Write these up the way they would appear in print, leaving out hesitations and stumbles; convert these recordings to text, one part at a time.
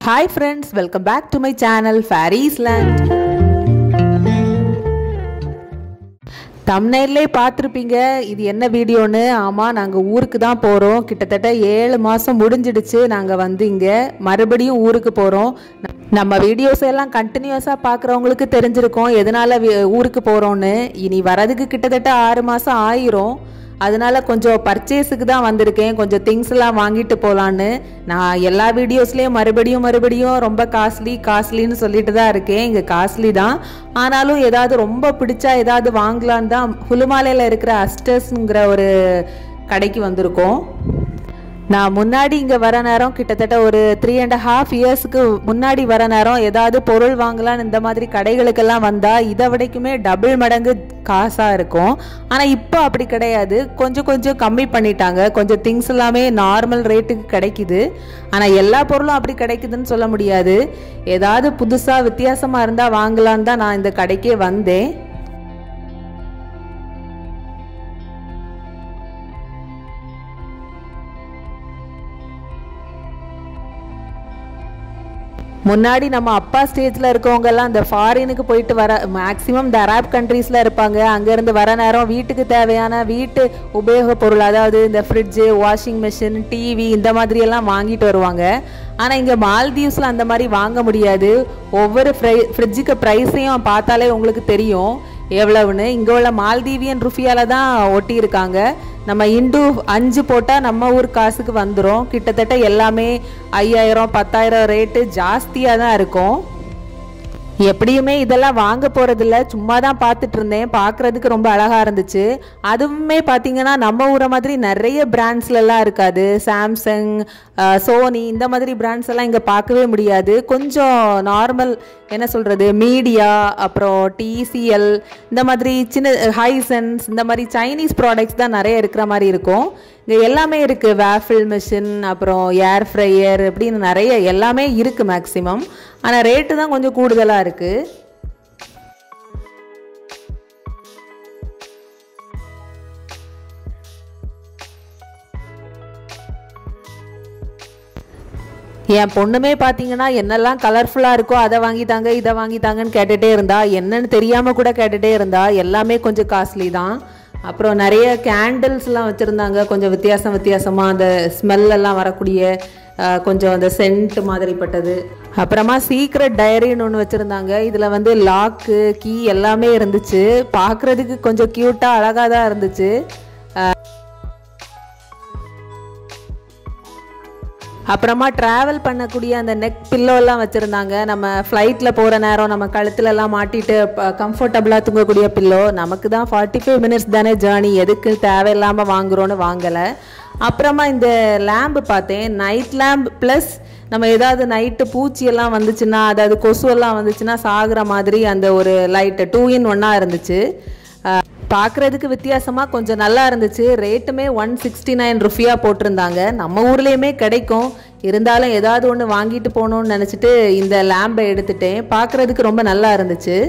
Hi friends, welcome back to my channel Fairies Land. thumbnail பார்த்திருப்பீங்க இது என்ன வீடியோன்னு. ஆமா, நாங்க ஊருக்கு தான் போறோம். கிட்டத்தட்ட 7 மாசம் முடிஞ்சிடுச்சு நாங்க வந்து இங்க மறுபடியும் ஊருக்கு போறோம். நம்ம வீடியோஸ் எல்லாம் கண்டினியூஸா பார்க்குறவங்களுக்கு தெரிஞ்சிருக்கும் எதனால ஊருக்கு போறோம்னு. இனி வரதுக்கு கிட்டத்தட்ட 6 மாசம் ஆயிரும். அதனால கொஞ்சம் பர்ச்சேஸுக்கு தான் வந்திருக்கேன். கொஞ்சம் திங்ஸ் எல்லாம் வாங்கிட்டு போகலான்னு. நான் எல்லா வீடியோஸ்லேயும் மறுபடியும் ரொம்ப காஸ்ட்லின்னு சொல்லிட்டு தான் இருக்கேன். இங்கே காஸ்ட்லி தான், ஆனாலும் ஏதாவது ரொம்ப பிடிச்சா ஏதாவது வாங்கலான்னு தான் ஹுலுமாலையில் இருக்கிற அஸ்டர்ஸ்ங்கிற ஒரு கடைக்கு வந்திருக்கோம். நான் முன்னாடி இங்கே வர நேரம் கிட்டத்தட்ட ஒரு 3.5 இயர்ஸுக்கு முன்னாடி வர நேரம் ஏதாவது பொருள் வாங்கலான்னு இந்த மாதிரி கடைகளுக்கெல்லாம் வந்தால் இதை விடைக்குமே டபுள் மடங்கு காசாக இருக்கும். ஆனால் இப்போ அப்படி கிடையாது, கொஞ்சம் கம்மி பண்ணிட்டாங்க. கொஞ்சம் திங்ஸ் எல்லாமே நார்மல் ரேட்டுக்கு கிடைக்குது. ஆனால் எல்லா பொருளும் அப்படி கிடைக்குதுன்னு சொல்ல முடியாது. ஏதாவது புதுசாக வித்தியாசமாக இருந்தால் வாங்கலான்னு தான் நான் இந்த கடைக்கே வந்தேன். முன்னாடி நம்ம அப்பா ஸ்டேஜில் இருக்கவங்கெல்லாம் இந்த ஃபாரினுக்கு போயிட்டு வர மேக்ஸிமம் இந்த அரேப் கண்ட்ரீஸில் இருப்பாங்க. அங்கேருந்து வர நேரம் வீட்டுக்கு தேவையான வீட்டு உபயோக பொருள், அதாவது இந்த ஃப்ரிட்ஜு, வாஷிங் மிஷின், டிவி இந்த மாதிரியெல்லாம் வாங்கிட்டு வருவாங்க. ஆனால் இங்கே மால்தீவ்ஸில் அந்த மாதிரி வாங்க முடியாது. ஒவ்வொரு ஃப்ரிட்ஜுக்கு ப்ரைஸையும் பார்த்தாலே உங்களுக்கு தெரியும் எவ்வளவுன்னு. இங்கே உள்ள மால்தீவியன் ருஃபியால தான் ஒட்டியிருக்காங்க. நம்ம இண்டு 5 போட்டால் நம்ம ஊர் காசுக்கு வந்துடும். கிட்டத்தட்ட எல்லாமே 5000 10,000 ரேட்டு ஜாஸ்தியாக தான் இருக்கும். எப்படியுமே இதெல்லாம் வாங்க போகிறதில்ல, சும்மா தான் பார்த்துட்டு இருந்தேன். பார்க்குறதுக்கு ரொம்ப அழகாக இருந்துச்சு. அதுவுமே பார்த்தீங்கன்னா நம்ம ஊரை மாதிரி நிறைய பிராண்ட்ஸ்லாம் இருக்காது. சாம்சங், சோனி இந்த மாதிரி பிராண்ட்ஸ் எல்லாம் இங்கே பார்க்கவே முடியாது. கொஞ்சம் நார்மல் என்ன சொல்கிறது, மீடியா, அப்புறம் டிசிஎல் இந்த மாதிரி சின்ன ஹைசன்ஸ் இந்த மாதிரி சைனீஸ் ப்ராடக்ட்ஸ் தான் நிறைய இருக்கிற மாதிரி இருக்கும். இங்கே எல்லாமே இருக்குது. வேஃபிள் மிஷின், அப்புறம் ஏர் ஃப்ரையர் அப்படின்னு நிறைய எல்லாமே இருக்குது மேக்ஸிமம். ஆனால் ரேட்டு தான் கொஞ்சம் கூடுதலாக இருக்குது. என் பொண்ணுமே பார்த்தீங்கன்னா என்னெல்லாம் கலர்ஃபுல்லாக இருக்கோ அதை வாங்கித்தாங்க இதை வாங்கித்தாங்கன்னு கேட்டுகிட்டே இருந்தா. என்னன்னு தெரியாமல் கூட கேட்டுகிட்டே இருந்தா. எல்லாமே கொஞ்சம் காஸ்ட்லி தான். அப்புறம் நிறைய கேண்டில்ஸ்லாம் வச்சுருந்தாங்க. கொஞ்சம் வித்தியாசமாக அந்த ஸ்மெல்லாம் வரக்கூடிய கொஞ்சம் அந்த சென்ட் மாதிரிப்பட்டது. அப்புறமா சீக்ரெட் டைரின்னு ஒன்று வச்சுருந்தாங்க. இதில் வந்து லாக்கு, கீ எல்லாமே இருந்துச்சு. பார்க்குறதுக்கு கொஞ்சம் க்யூட்டாக அழகாக தான் இருந்துச்சு. அப்புறமா ட்ராவல் பண்ணக்கூடிய அந்த நெக் பில்லோலாம் வச்சுருந்தாங்க. நம்ம ஃப்ளைட்டில் போகிற நேரம் நம்ம கழுத்துலலாம் மாட்டிட்டு கம்ஃபர்டபுளாக தூங்கக்கூடிய பில்லோ. நமக்கு தான் 45 மினிட்ஸ் தானே ஜேர்னி, எதுக்கு தேவையில்லாமல் வாங்குகிறோன்னு வாங்கலை. அப்புறமா இந்த லேம்பு பார்த்தேன், நைட் லேம்ப் ப்ளஸ் நம்ம ஏதாவது நைட்டு பூச்சியெல்லாம் வந்துச்சுன்னா, அதாவது கொசுவெல்லாம் வந்துச்சுன்னா சாகிற மாதிரி அந்த ஒரு லைட்டு 2 in 1 இருந்துச்சு. பார்க்குறதுக்கு வித்தியாசமாக கொஞ்சம் நல்லா இருந்துச்சு. ரேட்டுமே 169 ருஃபியா போட்டிருந்தாங்க. நம்ம ஊர்லேயுமே கிடைக்கும், இருந்தாலும் ஏதாவது ஒன்று வாங்கிட்டு போகணுன்னு நினச்சிட்டு இந்த லேம்பை எடுத்துட்டேன். பார்க்குறதுக்கு ரொம்ப நல்லா இருந்துச்சு.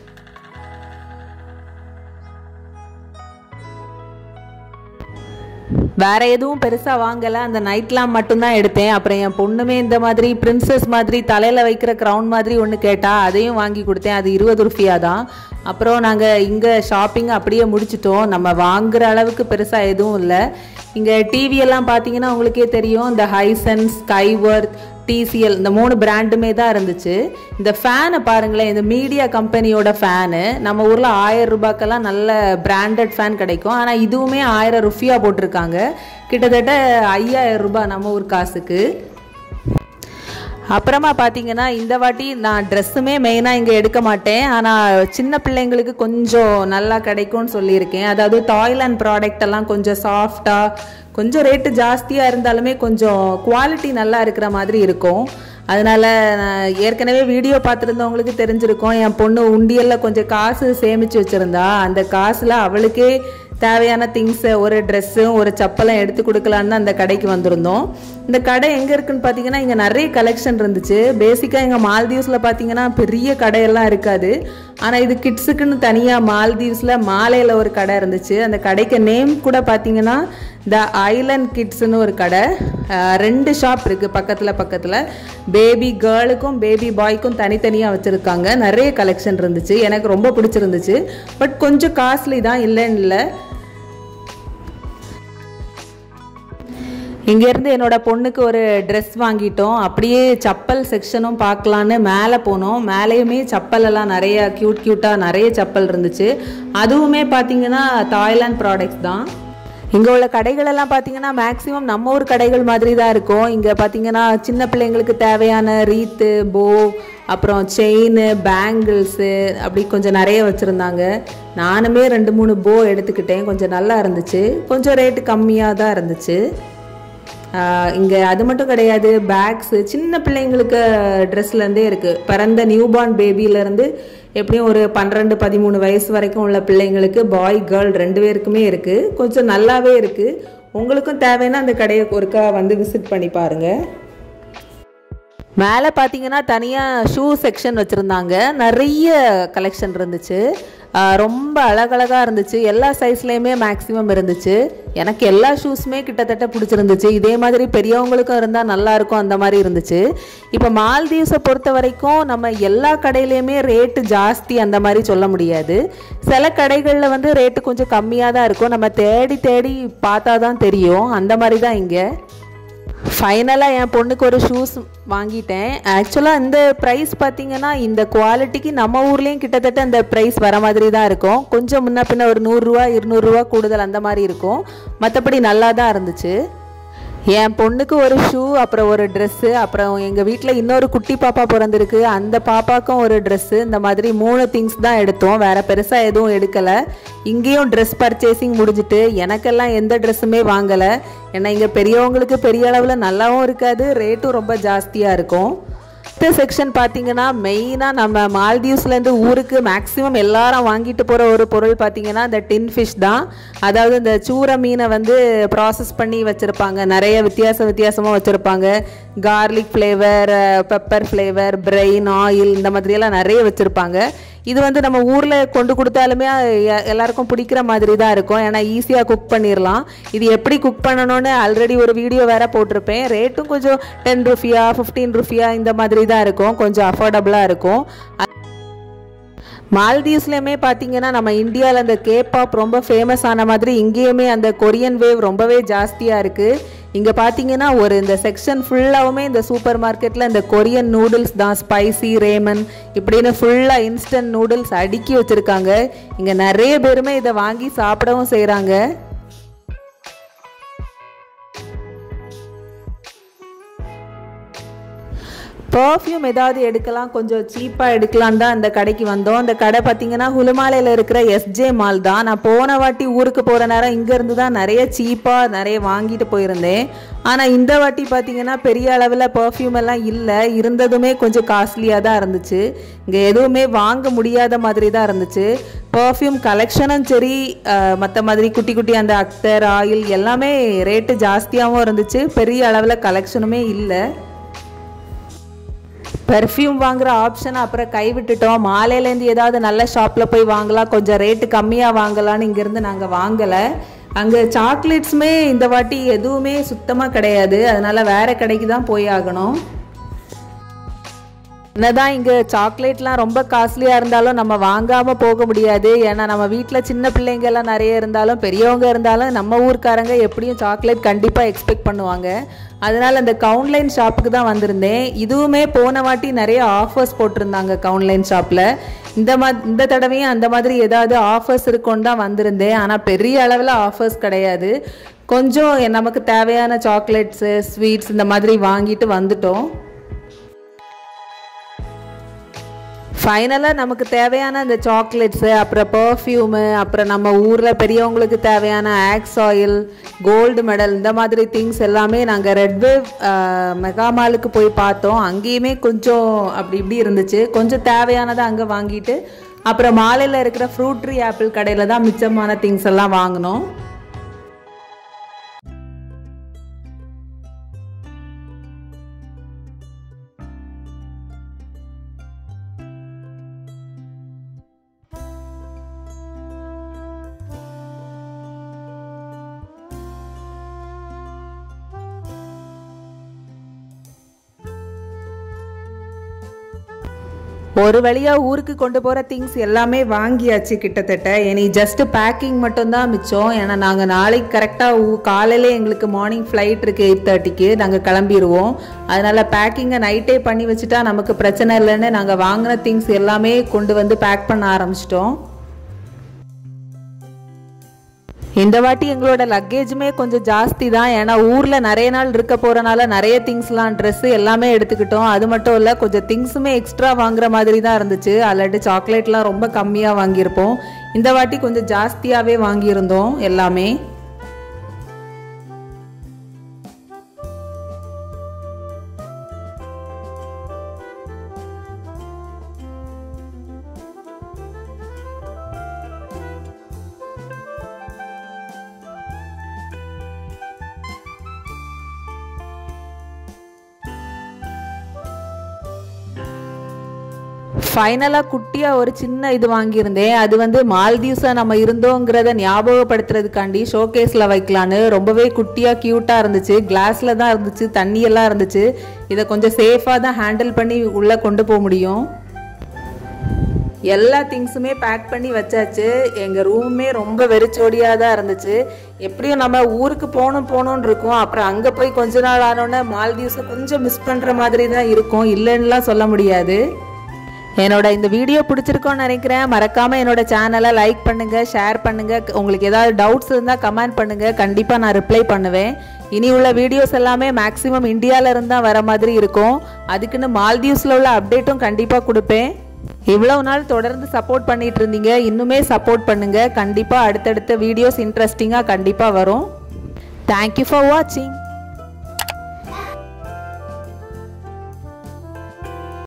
வேற எதுவும் பெருசாக வாங்கலை, அந்த நைட் லேம்ப் மட்டும்தான் எடுத்தேன். அப்புறம் என் பொண்ணுமே இந்த மாதிரி பிரின்சஸ் மாதிரி தலையில் வைக்கிற க்ரௌன் மாதிரி ஒன்று கேட்டால், அதையும் வாங்கி கொடுத்தேன். அது 20 ருஃபியா தான். அப்புறம் நாங்கள் இங்கே ஷாப்பிங் அப்படியே முடிச்சிட்டோம். நம்ம வாங்குகிற அளவுக்கு பெருசாக எதுவும் இல்லை. இங்கே டிவியெல்லாம் பார்த்தீங்கன்னா உங்களுக்கே தெரியும், இந்த ஹைசன்ஸ், ஸ்கைவர்த், டிசிஎல் இந்த 3 பிராண்டுமே தான் இருந்துச்சு. இந்த ஃபேனை பாருங்களேன், இந்த மீடியா கம்பெனியோட ஃபேனு. நம்ம ஊரில் 1000 ரூபாய்க்கெல்லாம் நல்ல பிராண்டட் ஃபேன் கிடைக்கும். ஆனால் இதுவுமே 1000 ருஃபியா போட்டிருக்காங்க. கிட்டத்தட்ட 5000 ரூபாய் நம்ம ஊர் காசுக்கு. அப்புறமா பார்த்தீங்கன்னா இந்த வாட்டி நான் ட்ரெஸ்ஸுமே மெயினாக இங்கே எடுக்க மாட்டேன். ஆனால் சின்ன பிள்ளைங்களுக்கு கொஞ்சம் நல்லா கிடைக்கும்னு சொல்லியிருக்கேன். அதாவது தாய்லாந்து ப்ராடக்ட் எல்லாம் கொஞ்சம் சாஃப்டாக, கொஞ்சம் ரேட்டு ஜாஸ்தியாக இருந்தாலுமே கொஞ்சம் குவாலிட்டி நல்லா இருக்கிற மாதிரி இருக்கும். அதனால் ஏற்கனவே வீடியோ பார்த்துருந்தவங்களுக்கு தெரிஞ்சிருக்கும், என் பொண்ணு உண்டியலில் கொஞ்சம் காசு சேமித்து வச்சுருந்தா. அந்த காசில் அவளுக்கே தேவையான திங்ஸை, ஒரு ட்ரெஸ்ஸும் ஒரு செப்பலும் எடுத்து கொடுக்கலான்னு அந்த கடைக்கு வந்திருந்தோம். இந்த கடை எங்கே இருக்குன்னு பார்த்தீங்கன்னா இங்கே நிறைய கலெக்ஷன் இருந்துச்சு. பேசிக்காக எங்கள் மால்தீவ்ஸில் பார்த்தீங்கன்னா பெரிய கடையெல்லாம் இருக்காது. ஆனால் இது கிட்ஸுக்குன்னு தனியாக மால்தீவ்ஸில் மாலையில் ஒரு கடை இருந்துச்சு. அந்த கடைக்கு நேம் கூட பார்த்தீங்கன்னா த ஐலண்ட் கிட்ஸ்னு ஒரு கடை. 2 ஷாப் இருக்குது பக்கத்தில். பேபி கேர்ளுக்கும் பேபி பாய்க்கும் தனித்தனியாக வச்சுருக்காங்க. நிறைய கலெக்ஷன் இருந்துச்சு. எனக்கு ரொம்ப பிடிச்சிருந்துச்சு. பட் கொஞ்சம் காஸ்ட்லி தான், இல்லைன்னு இல்லை. இங்கேருந்து என்னோட பொண்ணுக்கு ஒரு ட்ரெஸ் வாங்கிட்டோம். அப்படியே சப்பல் செக்ஷனும் பார்க்கலான்னு மேலே போனோம். மேலேயுமே சப்பலெல்லாம் நிறைய க்யூட்டாக நிறைய சப்பல் இருந்துச்சு. அதுவுமே பார்த்தீங்கன்னா தாய்லாந்து ப்ராடக்ட்ஸ் தான். இங்கே உள்ள கடைகளெல்லாம் பார்த்தீங்கன்னா மேக்ஸிமம் நம்ம ஊர் கடைகள் மாதிரி தான் இருக்கும். இங்கே பார்த்தீங்கன்னா சின்ன பிள்ளைங்களுக்கு தேவையான ரீத்து, போ, அப்புறம் செயின், பேங்கிள்ஸு அப்படி கொஞ்சம் நிறைய வச்சுருந்தாங்க. நானுமே 2-3 போ எடுத்துக்கிட்டேன். கொஞ்சம் நல்லா இருந்துச்சு. கொஞ்சம் ரேட்டு கம்மியாக தான் இருந்துச்சு. இங்கே அது மட்டும் கிடையாது, பேக்ஸு சின்ன பிள்ளைங்களுக்கு ட்ரெஸ்லேருந்தே இருக்குது. பிறந்த நியூபார்ன் பேபியிலேருந்து எப்படியும் ஒரு 12-13 வயசு வரைக்கும் உள்ள பிள்ளைங்களுக்கு பாய் கேர்ள் 2 பேருக்குமே இருக்குது. கொஞ்சம் நல்லாவே இருக்குது. உங்களுக்கும் தேவைன்னா அந்த கடையை ஒருக்கா வந்து விசிட் பண்ணி பாருங்கள். மேலே பார்த்தீங்கன்னா தனியாக ஷூ செக்ஷன் வச்சுருந்தாங்க. நிறைய கலெக்ஷன் இருந்துச்சு. ரொம்ப அழகழகாக இருந்துச்சு. எல்லா சைஸ்லேயுமே மேக்ஸிமம் இருந்துச்சு. எனக்கு எல்லா ஷூஸுமே கிட்டத்தட்ட பிடிச்சிருந்துச்சு. இதே மாதிரி பெரியவங்களுக்கும் இருந்தால் நல்லாயிருக்கும், அந்த மாதிரி இருந்துச்சு. இப்போ மால்தீவ்ஸை பொறுத்த வரைக்கும் நம்ம எல்லா கடையிலையுமே ரேட்டு ஜாஸ்தி அந்த மாதிரி சொல்ல முடியாது. சில கடைகளில் வந்து ரேட்டு கொஞ்சம் கம்மியாக தான் இருக்கும். நம்ம தேடி தேடி பார்த்தா தான் தெரியும். அந்த மாதிரி தான் இங்கே. ஃபைனலாக என் பொண்ணுக்கு ஒரு ஷூஸ் வாங்கிட்டேன். ஆக்சுவலாக இந்த ப்ரைஸ் பார்த்திங்கன்னா இந்த குவாலிட்டிக்கு நம்ம ஊர்லேயும் கிட்டத்தட்ட இந்த ப்ரைஸ் வர மாதிரி தான் இருக்கும். கொஞ்சம் முன்ன பின்ன ஒரு 100 ரூபா 200 ரூபா கூடுதல் அந்த மாதிரி இருக்கும். மற்றபடி நல்லா தான் இருந்துச்சு. என் பொண்ணுக்கு ஒரு ஷூ, அப்புறம் ஒரு ட்ரெஸ்ஸு, அப்புறம் எங்கள் வீட்டில் இன்னொரு குட்டி பாப்பா பிறந்திருக்கு, அந்த பாப்பாவுக்கும் ஒரு ட்ரெஸ்ஸு. இந்த மாதிரி 3 திங்ஸ் தான் எடுத்தோம். வேறு பெருசாக எதுவும் எடுக்கலை. இங்கேயும் ட்ரெஸ் பர்ச்சேசிங் முடிஞ்சிட்டு எனக்கெல்லாம் எந்த ட்ரெஸ்ஸுமே வாங்கலை. ஏன்னா இங்கே பெரியவங்களுக்கு பெரிய அளவில் நல்லாவும் இருக்காது, ரேட்டும் ரொம்ப ஜாஸ்தியாக இருக்கும். இந்த செக்ஷன் பார்த்தீங்கன்னா மெயினாக நம்ம மால்தீவ்ஸ்லேருந்து ஊருக்கு மேக்ஸிமம் எல்லாரும் வாங்கிட்டு போகிற ஒரு பொருள் பார்த்தீங்கன்னா இந்த டின் ஃபிஷ் தான். அதாவது இந்த சூரை மீனை வந்து ப்ராசஸ் பண்ணி வச்சுருப்பாங்க. நிறைய வித்தியாசமாக வச்சுருப்பாங்க. கார்லிக் ஃப்ளேவர், பெப்பர் ஃப்ளேவர், பிரெயின், ஆயில், இந்த மாதிரியெல்லாம் நிறைய வச்சுருப்பாங்க. இது வந்து நம்ம ஊரில் கொண்டு கொடுத்தாலுமே எல்லாருக்கும் பிடிக்கிற மாதிரி தான் இருக்கும். ஏன்னா ஈஸியாக குக் பண்ணிடலாம். இது எப்படி குக் பண்ணணும்னு ஆல்ரெடி ஒரு வீடியோ வேறு போட்டிருப்பேன். ரேட்டும் கொஞ்சம் 10 ரூபியா 15 ரூபியா இந்த மாதிரி தான் இருக்கும். கொஞ்சம் அஃபோர்டபுளாக இருக்கும். மால்தீவ்ஸ்லேயுமே பார்த்தீங்கன்னா நம்ம இந்தியாவில் அந்த கேபாப் ரொம்ப ஃபேமஸ் ஆன மாதிரி இங்கேயுமே அந்த கொரியன் வேவ் ரொம்பவே ஜாஸ்தியாக இருக்குது. இங்கே பார்த்தீங்கன்னா இந்த செக்ஷன் ஃபுல்லாகவுமே இந்த சூப்பர் மார்க்கெட்டில் இந்த கொரியன் நூடுல்ஸ் தான், ஸ்பைசி, ரேமன் இப்படின்னு ஃபுல்லாக இன்ஸ்டன்ட் நூடுல்ஸ் அடுக்கி வச்சுருக்காங்க. இங்கே நிறைய பேருமே இதை வாங்கி சாப்பிடவும் செய்கிறாங்க. பர்ஃப்யூம் ஏதாவது எடுக்கலாம், கொஞ்சம் சீப்பாக எடுக்கலான்னு தான் இந்த கடைக்கு வந்தோம். இந்த கடை பார்த்தீங்கன்னா ஹுலுமாலையில் இருக்கிற எஸ்ஜே மால் தான். நான் போன வாட்டி ஊருக்கு போகிற நேரம் இங்கேருந்து தான் நிறைய சீப்பாக நிறைய வாங்கிட்டு போயிருந்தேன். ஆனால் இந்த வாட்டி பார்த்தீங்கன்னா பெரிய அளவில் பர்ஃப்யூம் எல்லாம் இல்லை. இருந்ததுமே கொஞ்சம் காஸ்ட்லியாக தான் இருந்துச்சு. இங்கே எதுவுமே வாங்க முடியாத மாதிரி தான் இருந்துச்சு. பர்ஃப்யூம் கலெக்ஷனும் சரி, மற்ற மாதிரி குட்டி குட்டி அந்த அக்தர், ஆயில் எல்லாமே ரேட்டு ஜாஸ்தியாகவும் இருந்துச்சு. பெரிய அளவில் கலெக்ஷனுமே இல்லை. பெர்ஃப்யூம் வாங்குகிற ஆப்ஷன் அப்புறம் கைவிட்டுட்டோம். மாலையிலேருந்து ஏதாவது நல்ல ஷாப்பில் போய் வாங்கலாம், கொஞ்சம் ரேட்டு கம்மியாக வாங்கலான்னு இங்கேருந்து நாங்கள் வாங்கலை. அங்கே சாக்லேட்ஸுமே இந்த வாட்டி எதுவுமே சுத்தமாக கிடையாது. அதனால் வேறு கடைக்கு தான் போய் ஆகணும். என்னதான் இங்கே சாக்லேட்லாம் ரொம்ப காஸ்ட்லியாக இருந்தாலும் நம்ம வாங்காமல் போக முடியாது. ஏன்னா நம்ம வீட்டில் சின்ன பிள்ளைங்க எல்லாம் நிறைய இருந்தாலும் பெரியவங்க இருந்தாலும் நம்ம ஊர்க்காரங்க எப்படியும் சாக்லேட் கண்டிப்பாக எக்ஸ்பெக்ட் பண்ணுவாங்க. அதனால் அந்த கவுன்லைன் ஷாப்புக்கு தான் வந்திருந்தேன். இதுவுமே போன வாட்டி நிறைய ஆஃபர்ஸ் போட்டிருந்தாங்க கவுன்லைன் ஷாப்பில். இந்த தடவையும் அந்த மாதிரி ஏதாவது ஆஃபர்ஸ் இருக்குன்னு தான் வந்திருந்தேன். ஆனால் பெரிய அளவில் ஆஃபர்ஸ் கிடையாது. கொஞ்சம் நமக்கு தேவையான சாக்லேட்ஸு, ஸ்வீட்ஸ் இந்த மாதிரி வாங்கிட்டு வந்துட்டோம். ஃபைனலாக நமக்கு தேவையான அந்த சாக்லேட்ஸு, அப்புறம் பர்ஃப்யூமு, அப்புறம் நம்ம ஊரில் பெரியவங்களுக்கு தேவையான ஆக்ஸ் ஆயில், கோல்டு மெடல் இந்த மாதிரி திங்ஸ் எல்லாமே நாங்கள் ரெட் வேவ் மெகா மாலுக்கு போய் பார்த்தோம். அங்கேயுமே கொஞ்சம் அப்படி இப்படி இருந்துச்சு. கொஞ்சம் தேவையானதை அங்கே வாங்கிட்டு அப்புறம் மாலையில் இருக்கிற ஃப்ரூட் ட்ரீ ஆப்பிள் கடையில் தான் மிச்சமான திங்ஸ் எல்லாம் வாங்கினோம். ஒரு வழியாக ஊருக்கு கொண்டு போகிற திங்ஸ் எல்லாமே வாங்கியாச்சு கிட்டத்தட்ட. இனி ஜஸ்ட்டு பேக்கிங் மட்டும்தான் மிச்சம். ஏன்னா நாங்கள் நாளைக்கு கரெக்டாக காலையிலே எங்களுக்கு மார்னிங் ஃப்ளைட் இருக்குது 8:30க்கு, நாங்கள் கிளம்பிடுவோம். அதனால் பேக்கிங்கை நைட்டே பண்ணி வச்சுட்டா நமக்கு பிரச்சனை இல்லைன்னு நாங்கள் வாங்கின திங்ஸ் எல்லாமே கொண்டு வந்து பேக் பண்ண ஆரம்பிச்சிட்டோம். இந்த வாட்டி எங்களோட லக்கேஜுமே கொஞ்சம் ஜாஸ்தி தான். ஏன்னா ஊரில் நிறைய நாள் இருக்க போகிறனால நிறைய திங்ஸ்லாம் ட்ரெஸ்ஸு எல்லாமே எடுத்துக்கிட்டோம். அது மட்டும் இல்லை, கொஞ்சம் திங்ஸுமே எக்ஸ்ட்ரா வாங்குற மாதிரி தான் இருந்துச்சு. அல்லாட்டி சாக்லேட்லாம் ரொம்ப கம்மியாக வாங்கியிருப்போம். இந்த வாட்டி கொஞ்சம் ஜாஸ்தியாகவே வாங்கியிருந்தோம் எல்லாமே. ஃபைனலாக குட்டியாக ஒரு சின்ன இது வாங்கியிருந்தேன். அது வந்து மால்தீவ்ஸில் நம்ம இருந்தோங்கிறத ஞாபகப்படுத்துறதுக்காண்டி ஷோகேஸில் வைக்கலான்னு. ரொம்பவே குட்டியாக க்யூட்டாக இருந்துச்சு. கிளாஸில் தான் இருந்துச்சு, தண்ணியெல்லாம் இருந்துச்சு. இதை கொஞ்சம் சேஃபாக தான் ஹேண்டில் பண்ணி உள்ளே கொண்டு போக முடியும். எல்லா திங்ஸுமே பேக் பண்ணி வச்சாச்சு. எங்கள் ரூமே ரொம்ப வெறிச்சோடியாக தான் இருந்துச்சு. எப்படியும் நம்ம ஊருக்கு போகணுன்னு இருக்கும். அப்புறம் அங்கே போய் கொஞ்ச நாள் ஆனோன்னே மால்தீவ்ஸை கொஞ்சம் மிஸ் பண்ணுற மாதிரி தான் இருக்கும், இல்லைன்னுலாம் சொல்ல முடியாது. என்னோட இந்த வீடியோ பிடிச்சிருக்கோன்னு நினைக்கிறேன். மறக்காமல் என்னோட சேனலை லைக் பண்ணுங்கள், ஷேர் பண்ணுங்கள். உங்களுக்கு ஏதாவது டவுட்ஸ் இருந்தால் கமெண்ட் பண்ணுங்கள், கண்டிப்பாக நான் ரிப்ளை பண்ணுவேன். இனி உள்ள வீடியோஸ் எல்லாமே மேக்ஸிமம் இந்தியாவில் இருந்தால் வர மாதிரி இருக்கும். அதுக்குன்னு மால்தீவ்ஸில் உள்ள அப்டேட்டும் கண்டிப்பாக கொடுப்பேன். இவ்வளவு நாள் தொடர்ந்து சப்போர்ட் பண்ணிட்டு இருந்தீங்க, இன்னுமே சப்போர்ட் பண்ணுங்கள். கண்டிப்பாக அடுத்தடுத்த வீடியோஸ் இன்ட்ரெஸ்டிங்காக கண்டிப்பாக வரும். தேங்க்யூ ஃபார் வாட்சிங்.